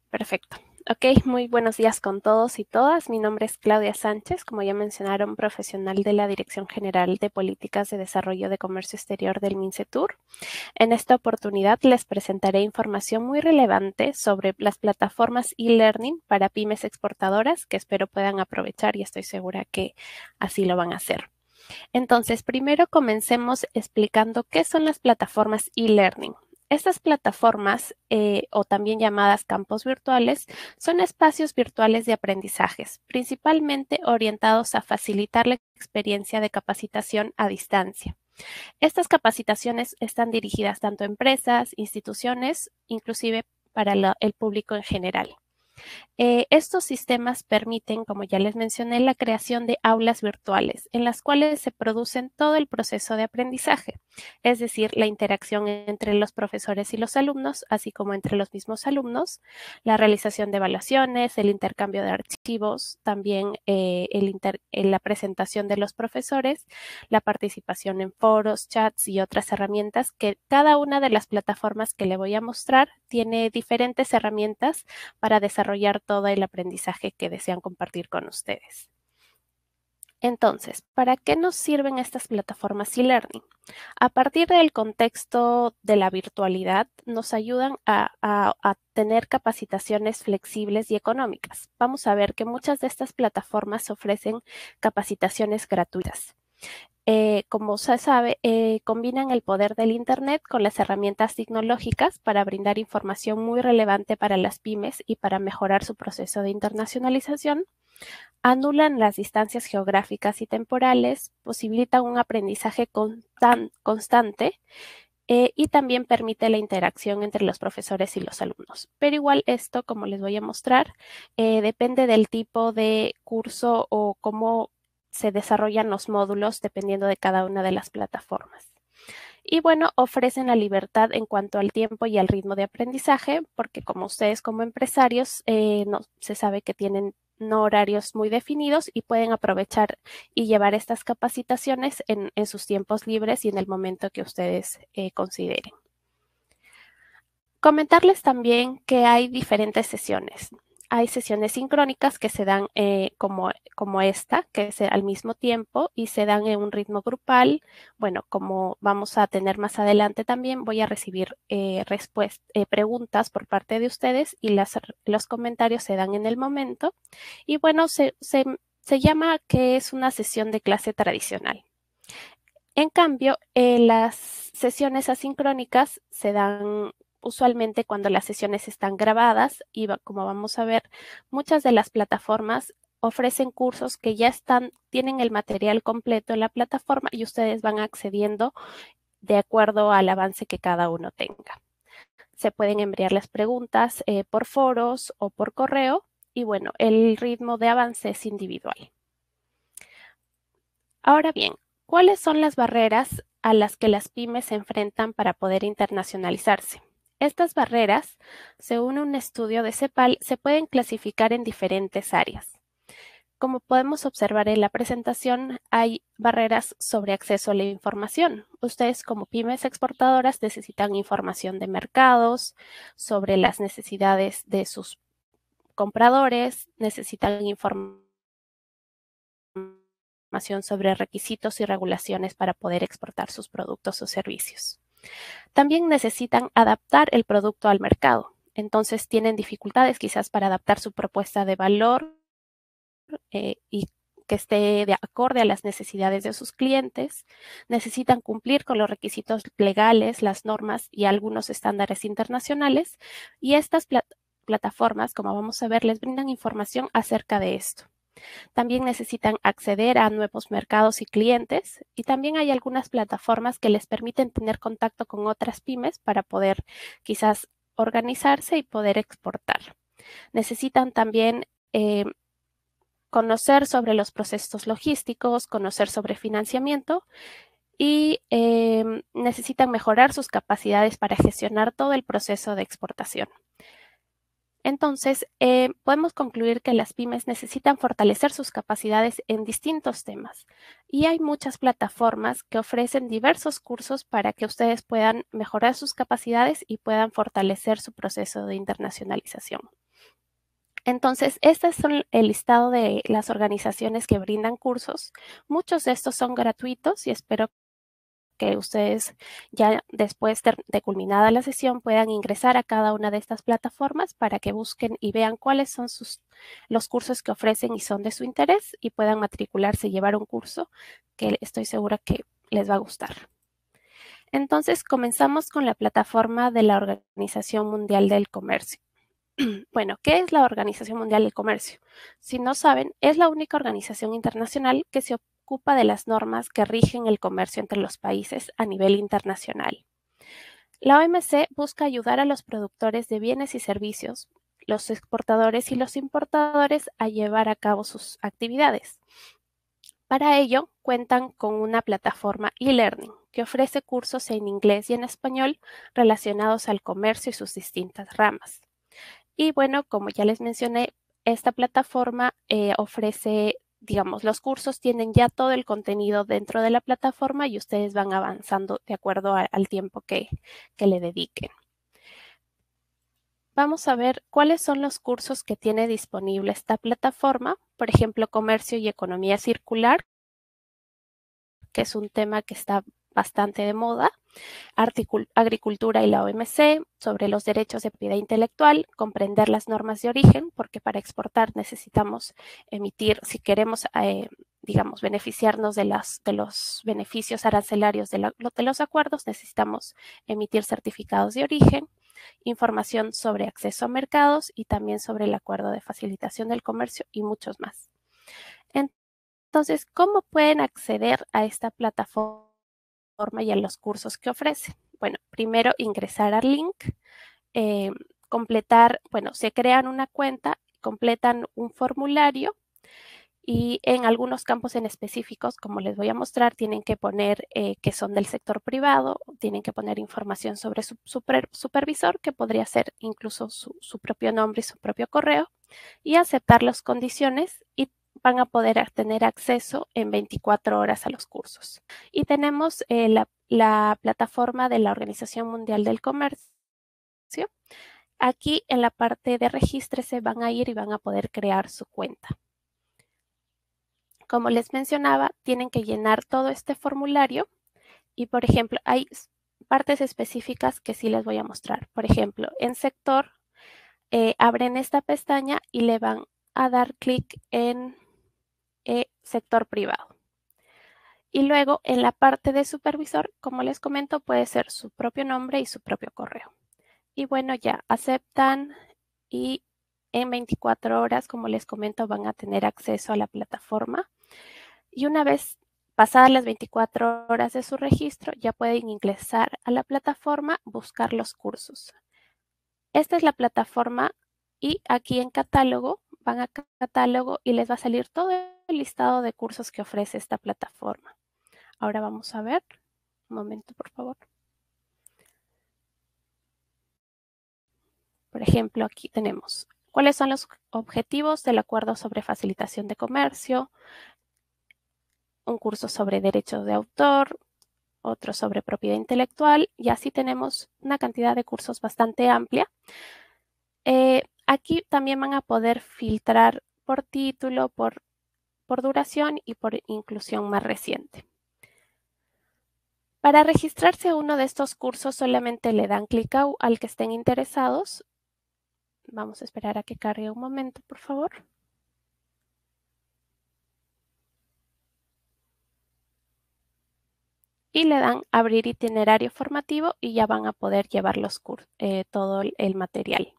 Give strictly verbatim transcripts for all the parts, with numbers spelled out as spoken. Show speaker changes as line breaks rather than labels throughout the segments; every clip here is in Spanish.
Perfecto. Ok, muy buenos días con todos y todas. Mi nombre es Claudia Sánchez, como ya mencionaron, profesional de la Dirección General de Políticas de Desarrollo de Comercio Exterior del MINCETUR. En esta oportunidad les presentaré información muy relevante sobre las plataformas e-learning para pymes exportadoras que espero puedan aprovechar y estoy segura que así lo van a hacer. Entonces, primero comencemos explicando qué son las plataformas e-learning. Estas plataformas, eh, o también llamadas campos virtuales, son espacios virtuales de aprendizajes, principalmente orientados a facilitar la experiencia de capacitación a distancia. Estas capacitaciones están dirigidas tanto a empresas, instituciones, inclusive para la, el público en general. Eh, estos sistemas permiten, como ya les mencioné, la creación de aulas virtuales en las cuales se producen todo el proceso de aprendizaje, es decir, la interacción entre los profesores y los alumnos, así como entre los mismos alumnos, la realización de evaluaciones, el intercambio de archivos, también eh, el inter eh, la presentación de los profesores, la participación en foros, chats y otras herramientas que cada una de las plataformas que le voy a mostrar tiene diferentes herramientas para desarrollar todo el aprendizaje que desean compartir con ustedes. Entonces, ¿para qué nos sirven estas plataformas e-learning? A partir del contexto de la virtualidad, nos ayudan a, a, a, tener capacitaciones flexibles y económicas. Vamos a ver que muchas de estas plataformas ofrecen capacitaciones gratuitas. Eh, como se sabe, eh, combinan el poder del Internet con las herramientas tecnológicas para brindar información muy relevante para las pymes y para mejorar su proceso de internacionalización. Anulan las distancias geográficas y temporales, posibilitan un aprendizaje constan constante eh, y también permite la interacción entre los profesores y los alumnos. Pero igual esto, como les voy a mostrar, eh, depende del tipo de curso o cómo se desarrollan los módulos dependiendo de cada una de las plataformas. Y bueno, ofrecen la libertad en cuanto al tiempo y al ritmo de aprendizaje, porque como ustedes como empresarios, eh, no, se sabe que tienen no horarios muy definidos y pueden aprovechar y llevar estas capacitaciones en, en sus tiempos libres y en el momento que ustedes eh, consideren. Comentarles también que hay diferentes sesiones. Hay sesiones sincrónicas que se dan eh, como, como esta, que es al mismo tiempo y se dan en un ritmo grupal. Bueno, como vamos a tener más adelante también, voy a recibir eh, eh, preguntas por parte de ustedes y las, los comentarios se dan en el momento. Y bueno, se, se, se llama que es una sesión de clase tradicional. En cambio, eh, las sesiones asincrónicas se dan usualmente cuando las sesiones están grabadas y va, como vamos a ver, muchas de las plataformas ofrecen cursos que ya están, tienen el material completo en la plataforma y ustedes van accediendo de acuerdo al avance que cada uno tenga. Se pueden enviar las preguntas eh, por foros o por correo y bueno, el ritmo de avance es individual. Ahora bien, ¿cuáles son las barreras a las que las pymes se enfrentan para poder internacionalizarse? Estas barreras, según un estudio de CEPAL, se pueden clasificar en diferentes áreas. Como podemos observar en la presentación, hay barreras sobre acceso a la información. Ustedes como pymes exportadoras necesitan información de mercados, sobre las necesidades de sus compradores, necesitan información sobre requisitos y regulaciones para poder exportar sus productos o servicios. También necesitan adaptar el producto al mercado. Entonces tienen dificultades quizás para adaptar su propuesta de valor eh, y que esté de acorde a las necesidades de sus clientes. Necesitan cumplir con los requisitos legales, las normas y algunos estándares internacionales. Y estas plat plataformas, como vamos a ver, les brindan información acerca de esto. También necesitan acceder a nuevos mercados y clientes y también hay algunas plataformas que les permiten tener contacto con otras pymes para poder quizás organizarse y poder exportar. Necesitan también eh, conocer sobre los procesos logísticos, conocer sobre financiamiento y eh, necesitan mejorar sus capacidades para gestionar todo el proceso de exportación. Entonces, eh, podemos concluir que las pymes necesitan fortalecer sus capacidades en distintos temas y hay muchas plataformas que ofrecen diversos cursos para que ustedes puedan mejorar sus capacidades y puedan fortalecer su proceso de internacionalización. Entonces, este es el listado de las organizaciones que brindan cursos. Muchos de estos son gratuitos y espero que ustedes ya después de, de culminada la sesión puedan ingresar a cada una de estas plataformas para que busquen y vean cuáles son sus, los cursos que ofrecen y son de su interés y puedan matricularse y llevar un curso que estoy segura que les va a gustar. Entonces, comenzamos con la plataforma de la Organización Mundial del Comercio. Bueno, ¿qué es la Organización Mundial del Comercio? Si no saben, es la única organización internacional que se ocupa de las normas que rigen el comercio entre los países a nivel internacional. La O M C busca ayudar a los productores de bienes y servicios, los exportadores y los importadores a llevar a cabo sus actividades. Para ello, cuentan con una plataforma e-learning que ofrece cursos en inglés y en español relacionados al comercio y sus distintas ramas. Y bueno, como ya les mencioné, esta plataforma eh, ofrece, digamos, los cursos tienen ya todo el contenido dentro de la plataforma y ustedes van avanzando de acuerdo a, al tiempo que, que le dediquen. Vamos a ver cuáles son los cursos que tiene disponible esta plataforma. Por ejemplo, Comercio y Economía Circular, que es un tema que está bastante de moda. Agricultura y la O M C, sobre los derechos de propiedad intelectual, comprender las normas de origen, porque para exportar necesitamos emitir, si queremos, eh, digamos, beneficiarnos de, las, de los beneficios arancelarios de, la, de los acuerdos, necesitamos emitir certificados de origen, información sobre acceso a mercados y también sobre el acuerdo de facilitación del comercio y muchos más. Entonces, ¿cómo pueden acceder a esta plataforma y a los cursos que ofrece? Bueno, primero ingresar al link, eh, completar, bueno, se crean una cuenta, completan un formulario y en algunos campos en específicos, como les voy a mostrar, tienen que poner eh, que son del sector privado, tienen que poner información sobre su super, supervisor, que podría ser incluso su, su propio nombre y su propio correo, y aceptar las condiciones y van a poder tener acceso en veinticuatro horas a los cursos. Y tenemos eh, la, la plataforma de la Organización Mundial del Comercio. Aquí en la parte de regístrese van a ir y van a poder crear su cuenta. Como les mencionaba, tienen que llenar todo este formulario y, por ejemplo, hay partes específicas que sí les voy a mostrar. Por ejemplo, en sector, eh, abren esta pestaña y le van a dar clic en eh, sector privado. Y luego en la parte de supervisor, como les comento, puede ser su propio nombre y su propio correo. Y bueno, ya aceptan y en veinticuatro horas, como les comento, van a tener acceso a la plataforma. Y una vez pasadas las veinticuatro horas de su registro, ya pueden ingresar a la plataforma, buscar los cursos. Esta es la plataforma y aquí en catálogo, van a catálogo y les va a salir todo el listado de cursos que ofrece esta plataforma. Ahora vamos a ver. Un momento, por favor. Por ejemplo, aquí tenemos cuáles son los objetivos del acuerdo sobre facilitación de comercio, un curso sobre derechos de autor, otro sobre propiedad intelectual y así tenemos una cantidad de cursos bastante amplia. Eh, aquí también van a poder filtrar por título, por, por duración y por inclusión más reciente. Para registrarse a uno de estos cursos solamente le dan clic al que estén interesados. Vamos a esperar a que cargue un momento, por favor. Y le dan abrir itinerario formativo y ya van a poder llevar los eh, todo el material.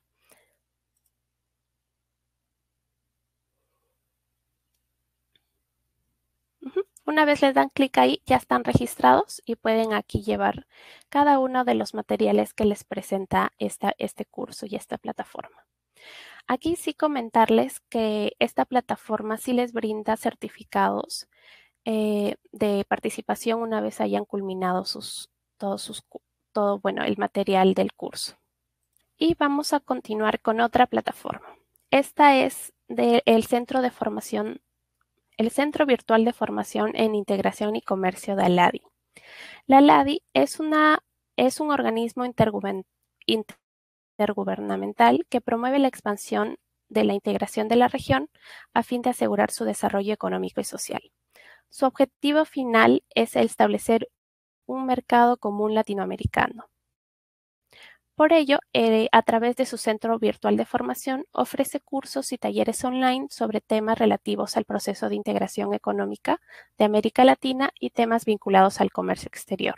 Uh-huh. Una vez les dan clic ahí, ya están registrados y pueden aquí llevar cada uno de los materiales que les presenta esta, este curso y esta plataforma. Aquí sí comentarles que esta plataforma sí les brinda certificados eh, de participación una vez hayan culminado sus, todos sus, todo, bueno, el material del curso. Y vamos a continuar con otra plataforma. Esta es del Centro de Formación, el Centro Virtual de Formación en Integración y Comercio de ALADI. La ALADI es, una, es un organismo intergubernamental que promueve la expansión de la integración de la región a fin de asegurar su desarrollo económico y social. Su objetivo final es el establecer un mercado común latinoamericano. Por ello, eh, a través de su centro virtual de formación, ofrece cursos y talleres online sobre temas relativos al proceso de integración económica de América Latina y temas vinculados al comercio exterior.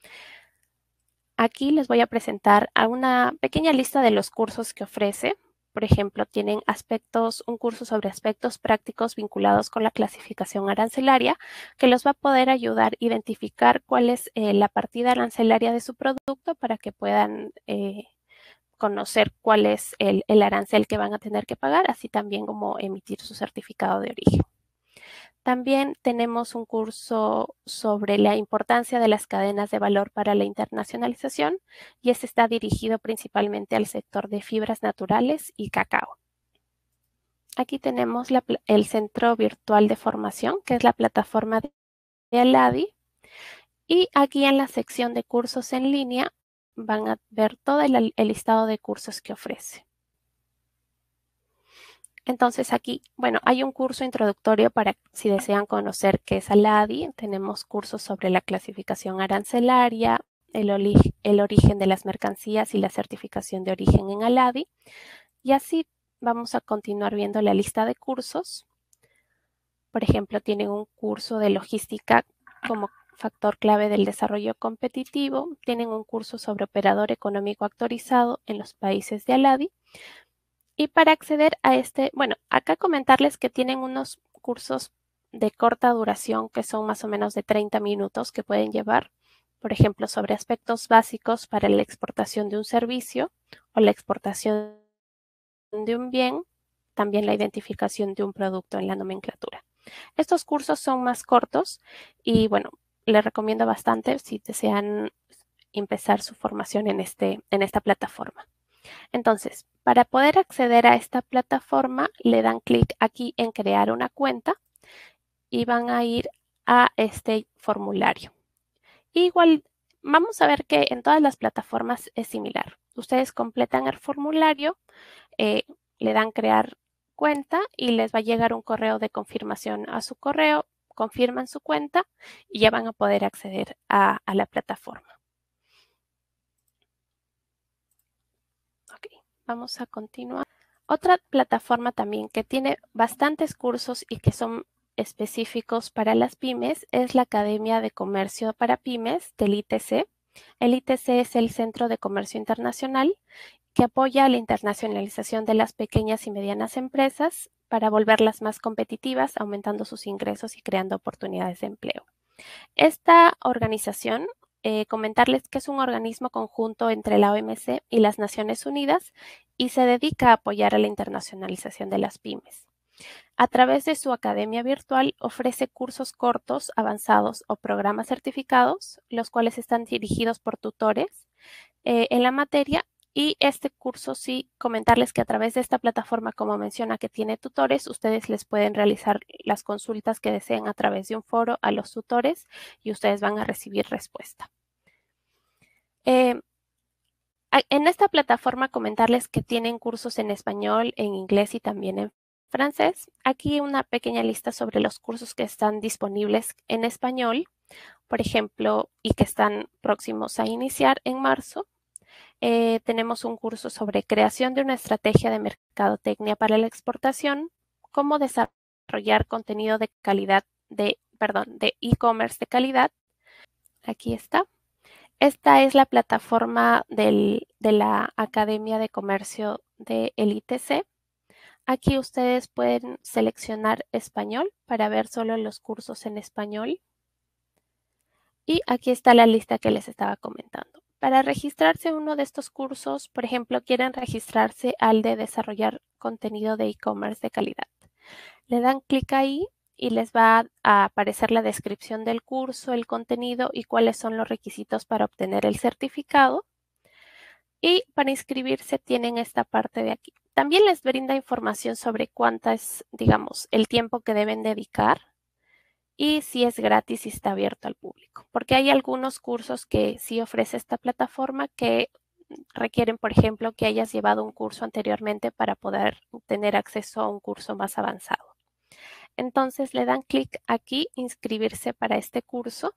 Aquí les voy a presentar a una pequeña lista de los cursos que ofrece. Por ejemplo, tienen aspectos, un curso sobre aspectos prácticos vinculados con la clasificación arancelaria, que los va a poder ayudar a identificar cuál es eh, la partida arancelaria de su producto para que puedan eh, conocer cuál es el, el arancel que van a tener que pagar, así también como emitir su certificado de origen. También tenemos un curso sobre la importancia de las cadenas de valor para la internacionalización y este está dirigido principalmente al sector de fibras naturales y cacao. Aquí tenemos la, el Centro Virtual de Formación, que es la plataforma de Aladi. Y aquí en la sección de cursos en línea van a ver todo el, el listado de cursos que ofrece. Entonces aquí, bueno, hay un curso introductorio para si desean conocer qué es Aladi. Tenemos cursos sobre la clasificación arancelaria, el, el origen de las mercancías y la certificación de origen en Aladi. Y así vamos a continuar viendo la lista de cursos. Por ejemplo, tienen un curso de logística como factor clave del desarrollo competitivo. Tienen un curso sobre operador económico actualizado en los países de Aladi. Y para acceder a este, bueno, acá comentarles que tienen unos cursos de corta duración que son más o menos de treinta minutos que pueden llevar, por ejemplo, sobre aspectos básicos para la exportación de un servicio o la exportación de un bien, también la identificación de un producto en la nomenclatura. Estos cursos son más cortos y, bueno, les recomiendo bastante si desean empezar su formación en, este, en esta plataforma. Entonces, para poder acceder a esta plataforma, le dan clic aquí en crear una cuenta y van a ir a este formulario. Igual, vamos a ver que en todas las plataformas es similar. Ustedes completan el formulario, eh, le dan crear cuenta y les va a llegar un correo de confirmación a su correo, confirman su cuenta y ya van a poder acceder a, a la plataforma. Ok, vamos a continuar. Otra plataforma también que tiene bastantes cursos y que son específicos para las pymes es la Academia de Comercio para Pymes del I T C. El I T C es el Centro de Comercio Internacional que apoya la internacionalización de las pequeñas y medianas empresas para volverlas más competitivas, aumentando sus ingresos y creando oportunidades de empleo. Esta organización, eh, comentarles que es un organismo conjunto entre la O M C y las Naciones Unidas y se dedica a apoyar a la internacionalización de las pymes. A través de su academia virtual ofrece cursos cortos, avanzados o programas certificados, los cuales están dirigidos por tutores eh, en la materia. Y este curso sí, comentarles que a través de esta plataforma, como menciona que tiene tutores, ustedes les pueden realizar las consultas que deseen a través de un foro a los tutores y ustedes van a recibir respuesta. Eh, en esta plataforma comentarles que tienen cursos en español, en inglés y también en francés. Aquí una pequeña lista sobre los cursos que están disponibles en español, por ejemplo, y que están próximos a iniciar en marzo. Eh, tenemos un curso sobre creación de una estrategia de mercadotecnia para la exportación, cómo desarrollar contenido de calidad de, perdón, de e-commerce de calidad. Aquí está. Esta es la plataforma del, de la Academia de Comercio del I T C. Aquí ustedes pueden seleccionar español para ver solo los cursos en español. Y aquí está la lista que les estaba comentando. Para registrarse a uno de estos cursos, por ejemplo, quieren registrarse al de desarrollar contenido de e-commerce de calidad. Le dan clic ahí y les va a aparecer la descripción del curso, el contenido y cuáles son los requisitos para obtener el certificado. Y para inscribirse tienen esta parte de aquí. También les brinda información sobre cuánto es, digamos, el tiempo que deben dedicar y si es gratis y está abierto al público. Porque hay algunos cursos que sí ofrece esta plataforma que requieren, por ejemplo, que hayas llevado un curso anteriormente para poder tener acceso a un curso más avanzado. Entonces le dan clic aquí, inscribirse para este curso.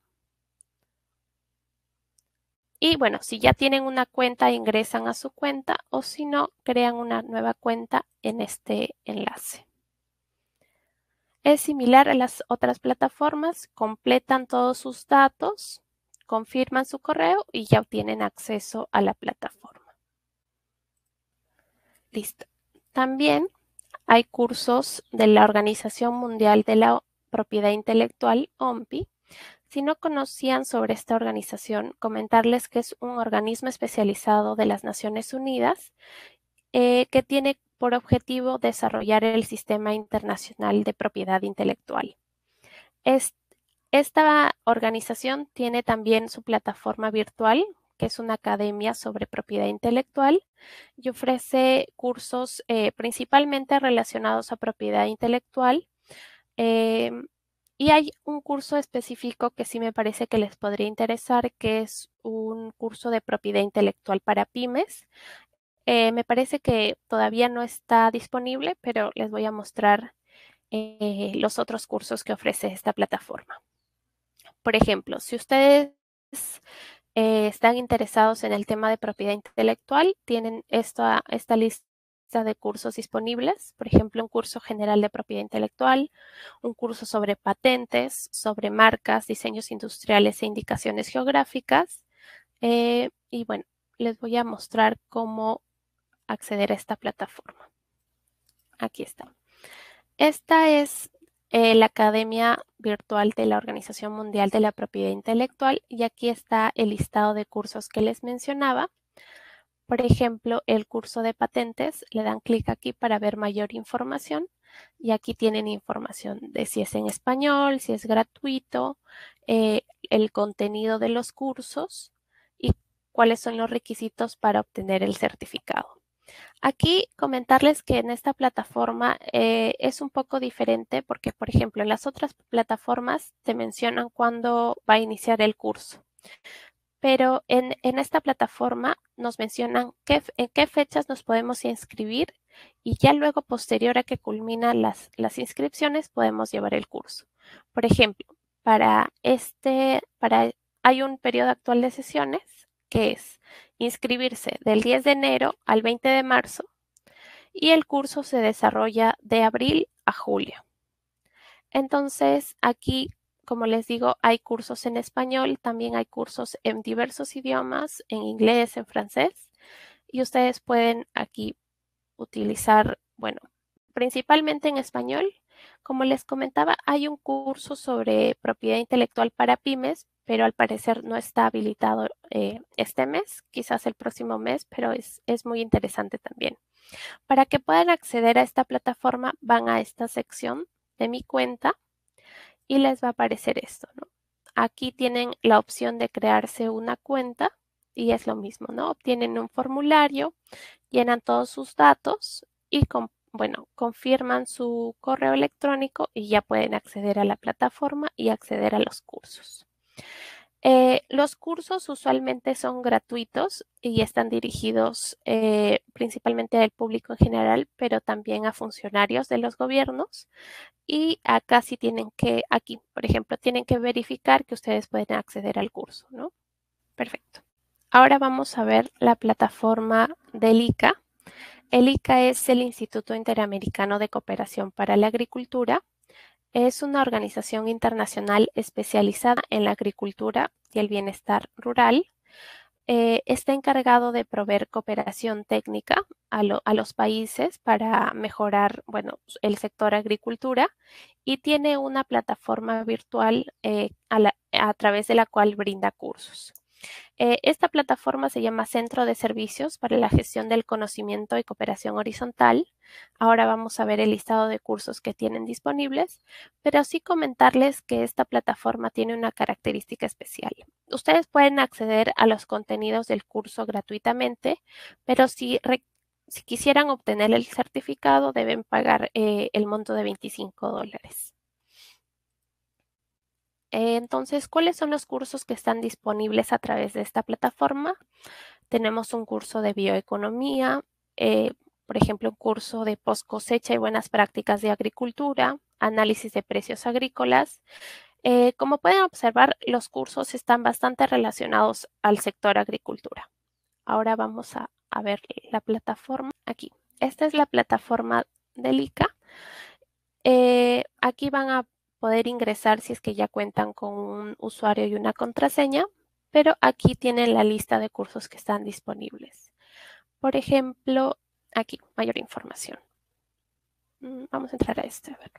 Y bueno, si ya tienen una cuenta, ingresan a su cuenta o si no, crean una nueva cuenta en este enlace. Es similar a las otras plataformas, completan todos sus datos, confirman su correo y ya obtienen acceso a la plataforma. Listo. También hay cursos de la Organización Mundial de la Propiedad Intelectual, O M P I. Si no conocían sobre esta organización, comentarles que es un organismo especializado de las Naciones Unidas eh, que tiene por objetivo desarrollar el sistema internacional de propiedad intelectual. Es, esta organización tiene también su plataforma virtual, que es una academia sobre propiedad intelectual, y ofrece cursos eh, principalmente relacionados a propiedad intelectual. Eh, y hay un curso específico que sí me parece que les podría interesar, que es un curso de propiedad intelectual para pymes. Eh, me parece que todavía no está disponible, pero les voy a mostrar eh, los otros cursos que ofrece esta plataforma. Por ejemplo, si ustedes eh, están interesados en el tema de propiedad intelectual, tienen esta, esta lista de cursos disponibles. Por ejemplo, un curso general de propiedad intelectual, un curso sobre patentes, sobre marcas, diseños industriales e indicaciones geográficas. Eh, y bueno, les voy a mostrar cómo acceder a esta plataforma. Aquí está. Esta es eh, la Academia Virtual de la Organización Mundial de la Propiedad Intelectual y aquí está el listado de cursos que les mencionaba. Por ejemplo, el curso de patentes, le dan clic aquí para ver mayor información y aquí tienen información de si es en español, si es gratuito, eh, el contenido de los cursos y cuáles son los requisitos para obtener el certificado. Aquí comentarles que en esta plataforma eh, es un poco diferente porque, por ejemplo, en las otras plataformas te mencionan cuándo va a iniciar el curso. Pero en, en esta plataforma nos mencionan qué, en qué fechas nos podemos inscribir y ya luego, posterior a que culminan las, las inscripciones, podemos llevar el curso. Por ejemplo, para este, para, hay un periodo actual de sesiones que es inscribirse del diez de enero al veinte de marzo y el curso se desarrolla de abril a julio. Entonces, aquí, como les digo, hay cursos en español, también hay cursos en diversos idiomas, en inglés, en francés, y ustedes pueden aquí utilizar, bueno, principalmente en español. Como les comentaba, hay un curso sobre propiedad intelectual para pymes, pero al parecer no está habilitado eh, este mes, quizás el próximo mes, pero es, es muy interesante también. Para que puedan acceder a esta plataforma, van a esta sección de mi cuenta y les va a aparecer esto, ¿no? Aquí tienen la opción de crearse una cuenta y es lo mismo, ¿no? Obtienen un formulario, llenan todos sus datos y, con, bueno, confirman su correo electrónico y ya pueden acceder a la plataforma y acceder a los cursos. Eh, los cursos usualmente son gratuitos y están dirigidos eh, principalmente al público en general, pero también a funcionarios de los gobiernos. Y acá sí tienen que, aquí, por ejemplo, tienen que verificar que ustedes pueden acceder al curso, ¿no? Perfecto. Ahora vamos a ver la plataforma del I C A. El I C A es el Instituto Interamericano de Cooperación para la Agricultura. Es una organización internacional especializada en la agricultura y el bienestar rural. Eh, está encargado de proveer cooperación técnica a, lo, a, los países para mejorar, bueno, el sector agricultura y tiene una plataforma virtual eh, a, la, a través de la cual brinda cursos. Eh, esta plataforma se llama Centro de Servicios para la Gestión del Conocimiento y Cooperación Horizontal. Ahora vamos a ver el listado de cursos que tienen disponibles, pero sí comentarles que esta plataforma tiene una característica especial. Ustedes pueden acceder a los contenidos del curso gratuitamente, pero si, si quisieran obtener el certificado deben pagar eh, el monto de veinticinco dólares. Entonces, ¿cuáles son los cursos que están disponibles a través de esta plataforma? tenemos un curso de bioeconomía, eh, por ejemplo, un curso de post cosecha y buenas prácticas de agricultura, análisis de precios agrícolas. Eh, como pueden observar, los cursos están bastante relacionados al sector agricultura. Ahora vamos a, a ver la plataforma aquí. Esta es la plataforma del I C A. Eh, aquí van a poder ingresar si es que ya cuentan con un usuario y una contraseña, pero aquí tienen la lista de cursos que están disponibles. Por ejemplo, aquí, mayor información. Vamos a entrar a este, a ver.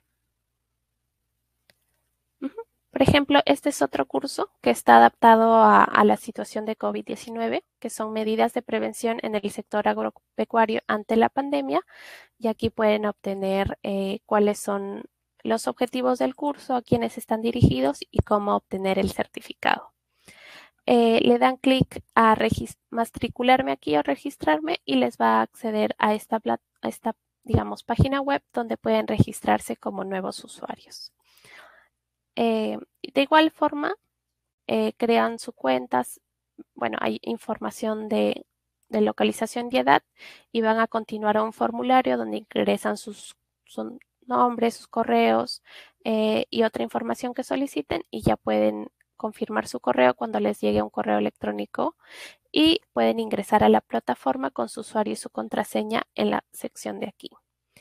Uh-huh. Por ejemplo, este es otro curso que está adaptado a, a la situación de COVID diecinueve, que son medidas de prevención en el sector agropecuario ante la pandemia. Y aquí pueden obtener eh, cuáles son los objetivos del curso, a quiénes están dirigidos y cómo obtener el certificado. Eh, le dan clic a matricularme aquí o registrarme y les va a acceder a esta, a esta, digamos, página web donde pueden registrarse como nuevos usuarios. Eh, de igual forma, eh, crean sus cuentas. Bueno, hay información de, de localización y edad y van a continuar a un formulario donde ingresan sus, sus nombres, sus correos eh, y otra información que soliciten y ya pueden confirmar su correo cuando les llegue un correo electrónico y pueden ingresar a la plataforma con su usuario y su contraseña en la sección de aquí.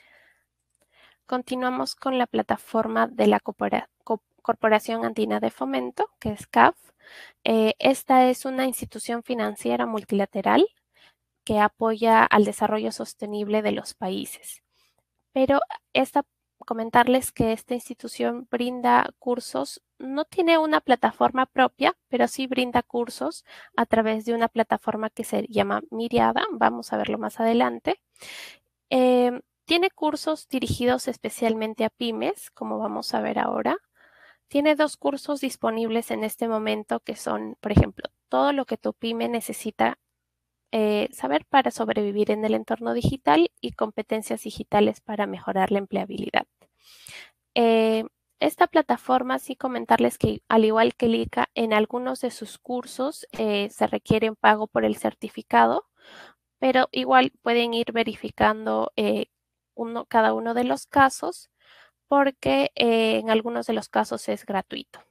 Continuamos con la plataforma de la Corporación Andina de Fomento, que es C A F. Eh, esta es una institución financiera multilateral que apoya al desarrollo sostenible de los países. Pero esta, comentarles que esta institución brinda cursos, no tiene una plataforma propia, pero sí brinda cursos a través de una plataforma que se llama Miriada. Vamos a verlo más adelante. Eh, tiene cursos dirigidos especialmente a pymes, como vamos a ver ahora. Tiene dos cursos disponibles en este momento que son, por ejemplo, todo lo que tu pyme necesita eh, saber para sobrevivir en el entorno digital y competencias digitales para mejorar la empleabilidad. Eh, esta plataforma, sí comentarles que al igual que el I C A, en algunos de sus cursos eh, se requiere un pago por el certificado, pero igual pueden ir verificando eh, uno, cada uno de los casos porque eh, en algunos de los casos es gratuito.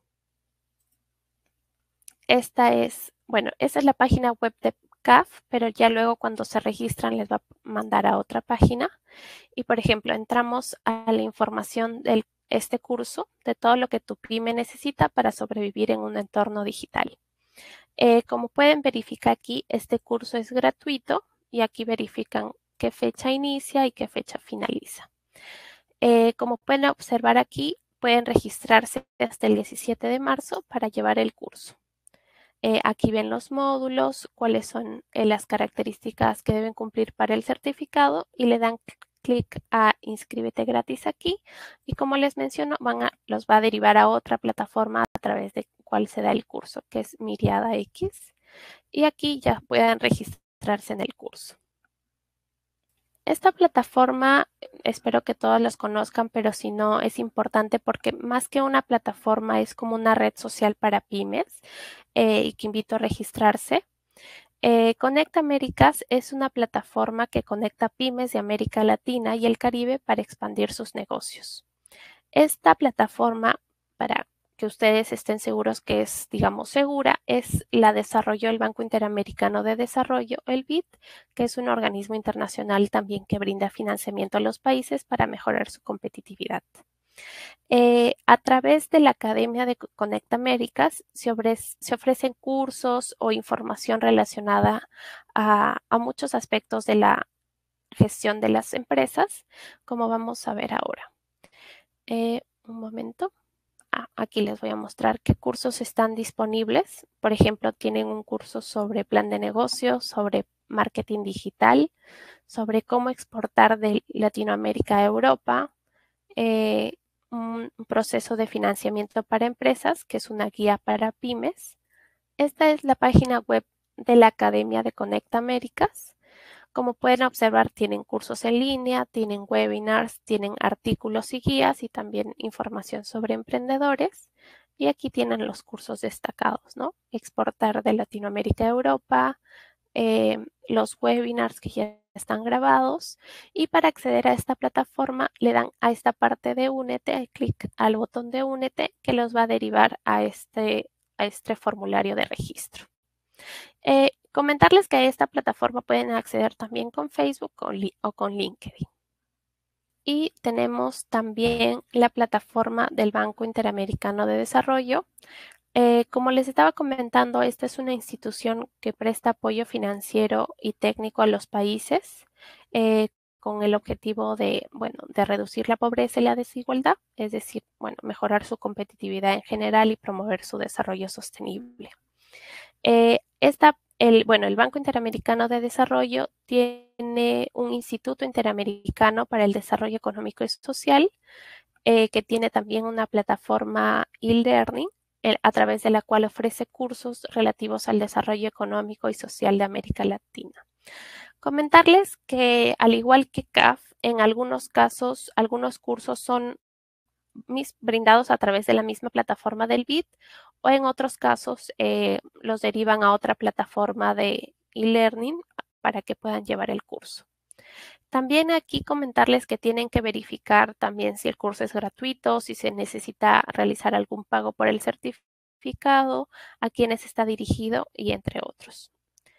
Esta es, bueno, esa es la página web de C A F, pero ya luego cuando se registran les va a mandar a otra página. Y por ejemplo, entramos a la información de este curso, de todo lo que tu pyme necesita para sobrevivir en un entorno digital. Eh, como pueden verificar aquí, este curso es gratuito y aquí verifican qué fecha inicia y qué fecha finaliza. Eh, como pueden observar aquí, pueden registrarse hasta el diecisiete de marzo para llevar el curso. Eh, aquí ven los módulos, cuáles son eh, las características que deben cumplir para el certificado y le dan clic a inscríbete gratis aquí y como les menciono, van a, los va a derivar a otra plataforma a través de cuál se da el curso, que es Miriada X, y aquí ya pueden registrarse en el curso. Esta plataforma, espero que todos los conozcan, pero si no, es importante porque más que una plataforma es como una red social para pymes eh, y que invito a registrarse. Eh, Conecta Américas es una plataforma que conecta pymes de América Latina y el Caribe para expandir sus negocios. Esta plataforma, para que ustedes estén seguros que es, digamos, segura, es la desarrolló el Banco Interamericano de Desarrollo, el B I D, que es un organismo internacional también que brinda financiamiento a los países para mejorar su competitividad. Eh, a través de la Academia de Conecta Américas se, ofrece, se ofrecen cursos o información relacionada a, a muchos aspectos de la gestión de las empresas, como vamos a ver ahora. Eh, un momento. Ah, aquí les voy a mostrar qué cursos están disponibles. Por ejemplo, tienen un curso sobre plan de negocio, sobre marketing digital, sobre cómo exportar de Latinoamérica a Europa, eh, un proceso de financiamiento para empresas, que es una guía para pymes. Esta es la página web de la Academia de Conecta Américas. Como pueden observar, tienen cursos en línea, tienen webinars, tienen artículos y guías y también información sobre emprendedores. Y aquí tienen los cursos destacados, ¿no? Exportar de Latinoamérica a Europa, eh, los webinars que ya están grabados, y para acceder a esta plataforma le dan a esta parte de Únete, clic al botón de Únete que los va a derivar a este, a este formulario de registro. Eh, comentarles que a esta plataforma pueden acceder también con Facebook o, o con LinkedIn. Y tenemos también la plataforma del Banco Interamericano de Desarrollo. Eh, como les estaba comentando, esta es una institución que presta apoyo financiero y técnico a los países eh, con el objetivo de, bueno, de reducir la pobreza y la desigualdad, es decir, bueno, mejorar su competitividad en general y promover su desarrollo sostenible. Eh, esta, el, bueno, el Banco Interamericano de Desarrollo tiene un Instituto Interamericano para el Desarrollo Económico y Social, eh, que tiene también una plataforma e-learning a través de la cual ofrece cursos relativos al desarrollo económico y social de América Latina. Comentarles que, al igual que C A F, en algunos casos, algunos cursos son mis, brindados a través de la misma plataforma del B I D, o en otros casos eh, los derivan a otra plataforma de e-learning para que puedan llevar el curso. También aquí comentarles que tienen que verificar también si el curso es gratuito, si se necesita realizar algún pago por el certificado, a quiénes está dirigido y entre otros.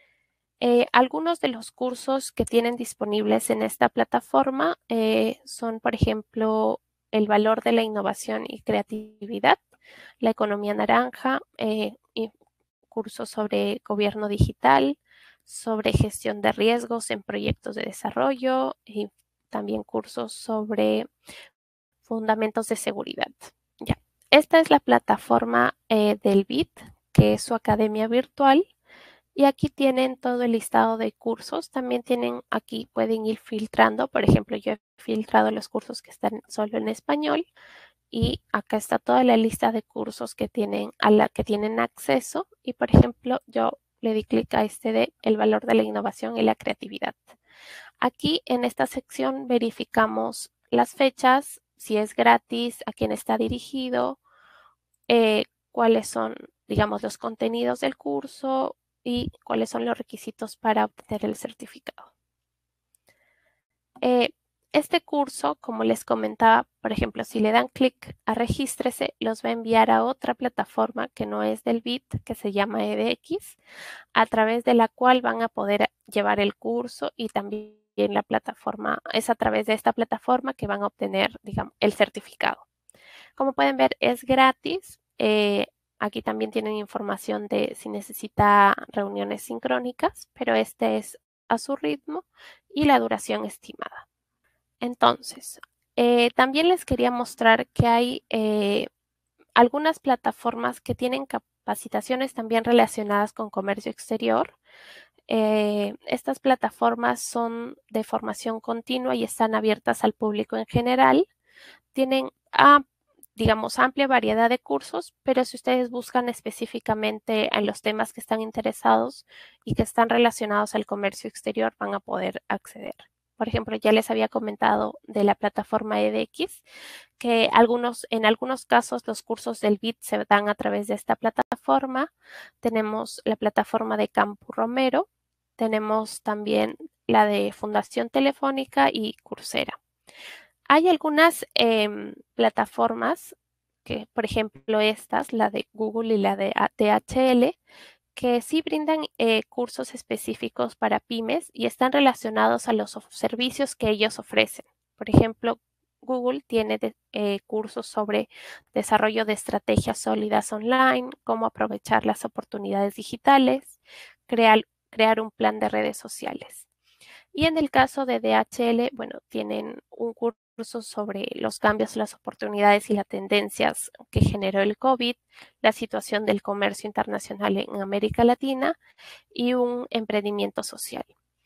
Eh, algunos de los cursos que tienen disponibles en esta plataforma eh, son, por ejemplo, el valor de la innovación y creatividad, la economía naranja, eh, y cursos sobre gobierno digital, sobre gestión de riesgos en proyectos de desarrollo y también cursos sobre fundamentos de seguridad. Ya. Esta es la plataforma eh, del B I D, que es su academia virtual. Y aquí tienen todo el listado de cursos. También tienen, aquí pueden ir filtrando. Por ejemplo, yo he filtrado los cursos que están solo en español. Y acá está toda la lista de cursos que tienen, a la que tienen acceso. Y por ejemplo, yo le di clic a este de el valor de la innovación y la creatividad. Aquí en esta sección verificamos las fechas, si es gratis, a quién está dirigido, eh, cuáles son, digamos, los contenidos del curso y cuáles son los requisitos para obtener el certificado. Eh, este curso, como les comentaba, por ejemplo, si le dan clic a regístrese, los va a enviar a otra plataforma que no es del B I D, que se llama E D X, a través de la cual van a poder llevar el curso, y también la plataforma, es a través de esta plataforma que van a obtener, digamos, el certificado. Como pueden ver, es gratis. Eh, aquí también tienen información de si necesita reuniones sincrónicas, pero este es a su ritmo y la duración estimada. Entonces, eh, también les quería mostrar que hay eh, algunas plataformas que tienen capacitaciones también relacionadas con comercio exterior. Eh, estas plataformas son de formación continua y están abiertas al público en general. Tienen, ah, digamos, amplia variedad de cursos, pero si ustedes buscan específicamente en los temas que están interesados y que están relacionados al comercio exterior, van a poder acceder. Por ejemplo, ya les había comentado de la plataforma E D X, que algunos, en algunos casos los cursos del B I D se dan a través de esta plataforma. Tenemos la plataforma de Campo Romero, tenemos también la de Fundación Telefónica y Coursera. Hay algunas eh, plataformas, que por ejemplo estas, la de Google y la de D H L, que sí brindan eh, cursos específicos para pymes y están relacionados a los servicios que ellos ofrecen. Por ejemplo, Google tiene de, eh, cursos sobre desarrollo de estrategias sólidas online, cómo aprovechar las oportunidades digitales, crear, crear un plan de redes sociales. Y en el caso de D H L, bueno, tienen un curso sobre los cambios, las oportunidades y las tendencias que generó el COVID, la situación del comercio internacional en América Latina y un emprendimiento social.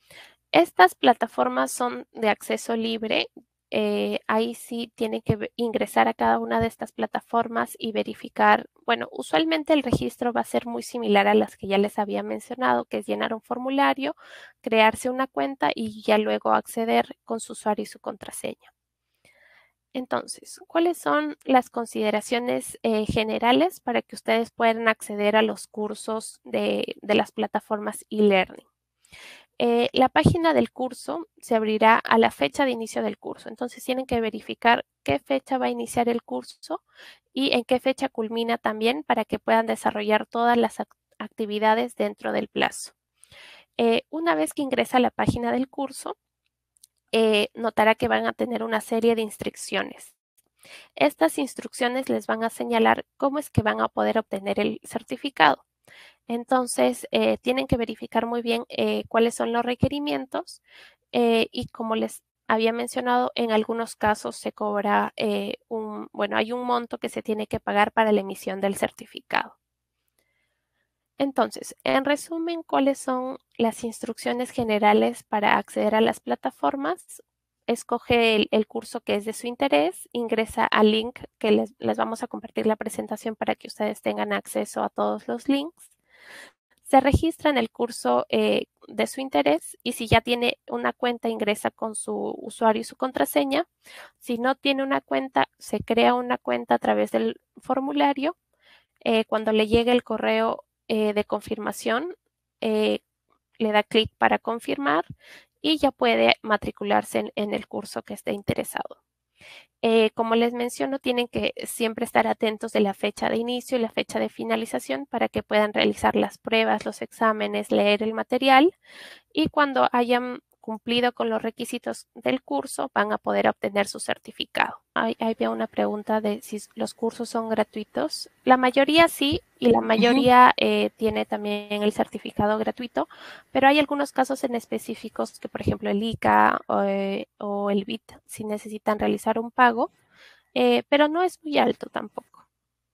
Estas plataformas son de acceso libre. Eh, ahí sí tienen que ingresar a cada una de estas plataformas y verificar. Bueno, usualmente el registro va a ser muy similar a las que ya les había mencionado, que es llenar un formulario, crearse una cuenta y ya luego acceder con su usuario y su contraseña. Entonces, ¿cuáles son las consideraciones eh, generales para que ustedes puedan acceder a los cursos de, de las plataformas e-learning? Eh, la página del curso se abrirá a la fecha de inicio del curso. Entonces tienen que verificar qué fecha va a iniciar el curso y en qué fecha culmina también para que puedan desarrollar todas las act actividades dentro del plazo. Eh, una vez que ingresa a la página del curso, eh, notará que van a tener una serie de instrucciones. Estas instrucciones les van a señalar cómo es que van a poder obtener el certificado. Entonces, eh, tienen que verificar muy bien eh, cuáles son los requerimientos eh, y como les había mencionado, en algunos casos se cobra eh, un, bueno, hay un monto que se tiene que pagar para la emisión del certificado. Entonces, en resumen, ¿cuáles son las instrucciones generales para acceder a las plataformas? Escoge el, el curso que es de su interés, ingresa al link que les, les vamos a compartir la presentación para que ustedes tengan acceso a todos los links. Se registra en el curso eh, de su interés y si ya tiene una cuenta, ingresa con su usuario y su contraseña. Si no tiene una cuenta, se crea una cuenta a través del formulario. Eh, cuando le llegue el correo eh, de confirmación, eh, le da clic para confirmar y ya puede matricularse en, en el curso que esté interesado. Eh, como les menciono, tienen que siempre estar atentos de la fecha de inicio y la fecha de finalización para que puedan realizar las pruebas, los exámenes, leer el material y cuando hayan cumplido con los requisitos del curso van a poder obtener su certificado. Ahí había una pregunta de si los cursos son gratuitos. La mayoría sí y la
Ujú.
mayoría eh, tiene también el certificado gratuito, pero hay algunos casos en específicos que por ejemplo el I C A o, eh, o el B I T si necesitan realizar un pago, eh, pero no es muy alto tampoco.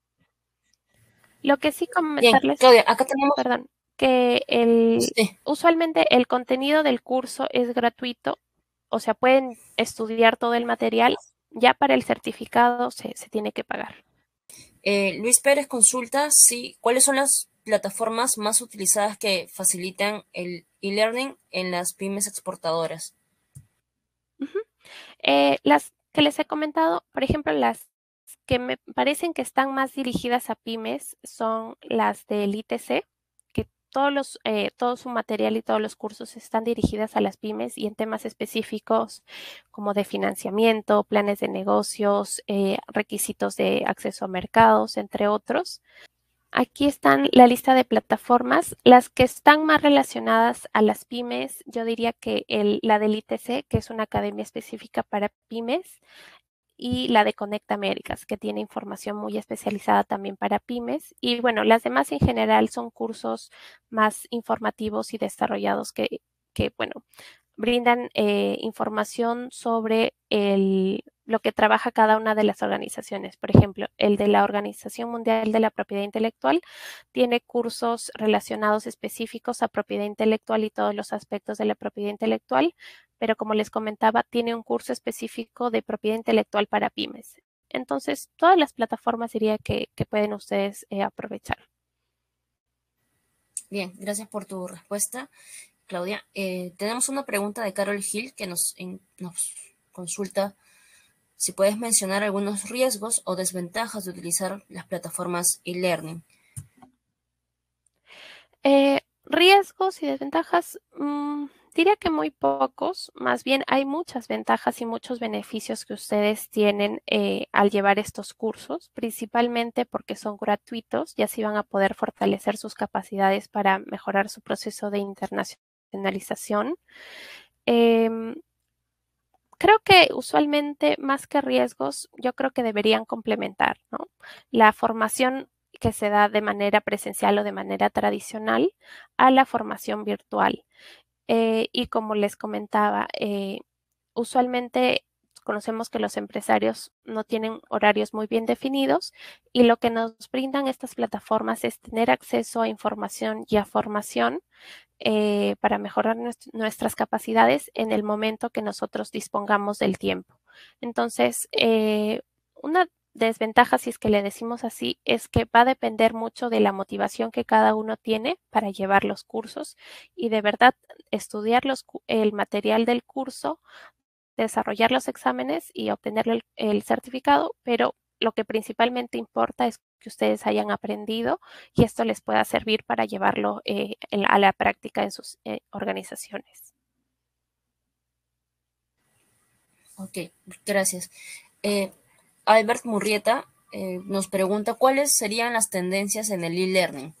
Lo que sí
Bien,
comentarles,
Claudia, acá tenemos,
perdón, que el,
sí,
usualmente el contenido del curso es gratuito, o sea, pueden estudiar todo el material, ya para el certificado se, se tiene que pagar.
eh, Luis Pérez consulta si, cuáles son las plataformas más utilizadas que facilitan el e-learning en las pymes exportadoras.
Ujú. Eh, las que les he comentado, por ejemplo, las que me parecen que están más dirigidas a pymes son las del I T C, que todos los, eh, todo su material y todos los cursos están dirigidas a las pymes y en temas específicos como de financiamiento, planes de negocios, eh, requisitos de acceso a mercados, entre otros. Aquí están la lista de plataformas. Las que están más relacionadas a las pymes, yo diría que el, la del I T C, que es una academia específica para pymes, y la de Conecta Américas, que tiene información muy especializada también para pymes. Y bueno, las demás en general son cursos más informativos y desarrollados que, que bueno, brindan eh, información sobre el, lo que trabaja cada una de las organizaciones. Por ejemplo, el de la Organización Mundial de la Propiedad Intelectual tiene cursos relacionados específicos a propiedad intelectual y todos los aspectos de la propiedad intelectual, pero como les comentaba, tiene un curso específico de propiedad intelectual para pymes. Entonces, todas las plataformas diría que, que pueden ustedes eh, aprovechar.
Bien, gracias por tu respuesta, Claudia. Eh, tenemos una pregunta de Carol Hill que nos, en- nos consulta si puedes mencionar algunos riesgos o desventajas de utilizar las plataformas e-learning.
Eh, riesgos y desventajas, mmm, diría que muy pocos, más bien hay muchas ventajas y muchos beneficios que ustedes tienen eh, al llevar estos cursos, principalmente porque son gratuitos y así van a poder fortalecer sus capacidades para mejorar su proceso de internacionalización. Em, Creo que usualmente más que riesgos, yo creo que deberían complementar, ¿no? La formación que se da de manera presencial o de manera tradicional a la formación virtual. Eh, y como les comentaba, eh, usualmente conocemos que los empresarios no tienen horarios muy bien definidos y lo que nos brindan estas plataformas es tener acceso a información y a formación eh, para mejorar nuest- nuestras capacidades en el momento que nosotros dispongamos del tiempo. Entonces, eh, una desventaja, si es que le decimos así, es que va a depender mucho de la motivación que cada uno tiene para llevar los cursos y de verdad estudiar los cu- el material del curso, desarrollar los exámenes y obtener el, el certificado, pero lo que principalmente importa es que ustedes hayan aprendido y esto les pueda servir para llevarlo eh, en, a la práctica en sus eh, organizaciones.
Ok, gracias. Eh, Albert Murrieta eh, nos pregunta cuáles serían las tendencias en el e-learning.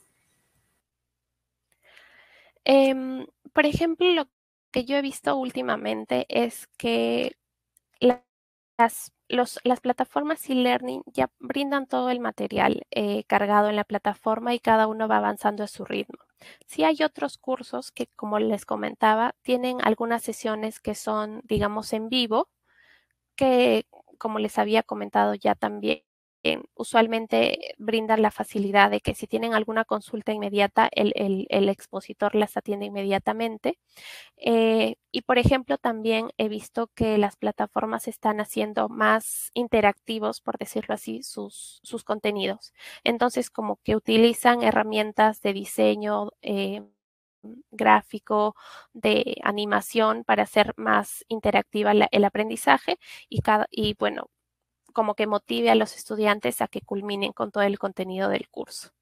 Eh, por ejemplo, lo que yo he visto últimamente es que la, las, los, las plataformas e-learning ya brindan todo el material eh, cargado en la plataforma y cada uno va avanzando a su ritmo. Sí hay otros cursos que, como les comentaba, tienen algunas sesiones que son, digamos, en vivo, que, como les había comentado ya también, eh, usualmente brindan la facilidad de que si tienen alguna consulta inmediata, el, el, el expositor las atiende inmediatamente. Eh, y por ejemplo, también he visto que las plataformas están haciendo más interactivos, por decirlo así, sus, sus contenidos. Entonces, como que utilizan herramientas de diseño eh, gráfico, de animación para hacer más interactiva la, el aprendizaje y, cada, y bueno, como que motive a los estudiantes a que culminen con todo el contenido del curso.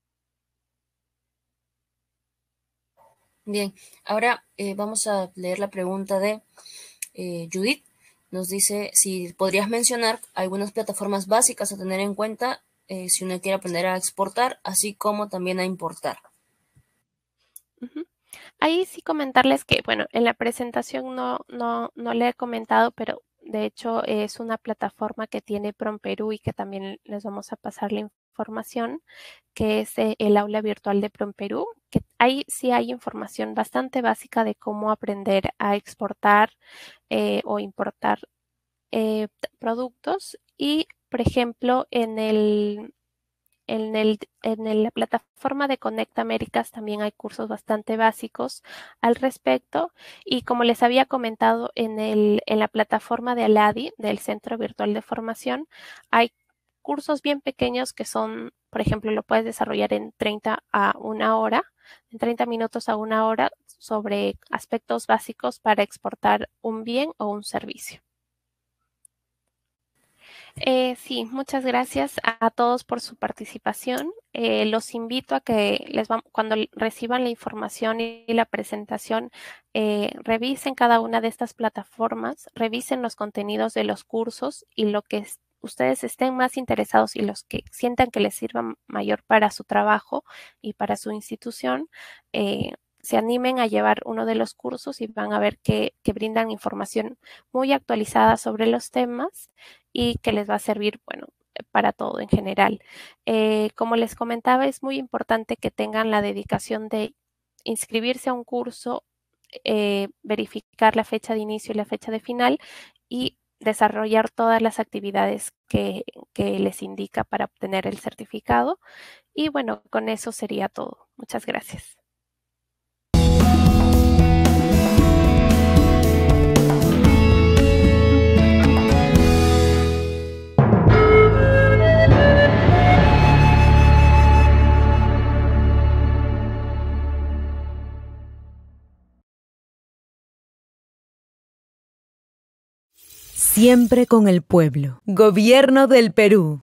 Bien, ahora eh, vamos a leer la pregunta de eh, Judith. Nos dice si podrías mencionar algunas plataformas básicas a tener en cuenta eh, si uno quiere aprender a exportar, así como también a importar.
Uh-huh. Ahí sí comentarles que, bueno, en la presentación no, no, no le he comentado, pero de hecho es una plataforma que tiene PromPerú y que también les vamos a pasar la información, que es eh, el aula virtual de PromPerú, que ahí sí hay información bastante básica de cómo aprender a exportar eh, o importar eh, productos y, por ejemplo, en el en, el, en el, la plataforma de Conecta Américas también hay cursos bastante básicos al respecto y como les había comentado en, el, en la plataforma de Aladi, del Centro Virtual de Formación, hay cursos bien pequeños que son, por ejemplo, lo puedes desarrollar en treinta a una hora, en treinta minutos a una hora sobre aspectos básicos para exportar un bien o un servicio. Eh, sí, muchas gracias a todos por su participación. Eh, los invito a que les va, cuando reciban la información y la presentación, eh, revisen cada una de estas plataformas, revisen los contenidos de los cursos y lo que es, ustedes estén más interesados y los que sientan que les sirva mayor para su trabajo y para su institución, eh, se animen a llevar uno de los cursos y van a ver que, que brindan información muy actualizada sobre los temas y que les va a servir, bueno, para todo en general. Eh, como les comentaba, es muy importante que tengan la dedicación de inscribirse a un curso, eh, verificar la fecha de inicio y la fecha de final y desarrollar todas las actividades que, que les indica para obtener el certificado. Y bueno, con eso sería todo. Muchas gracias.
Siempre con el pueblo. Gobierno del Perú.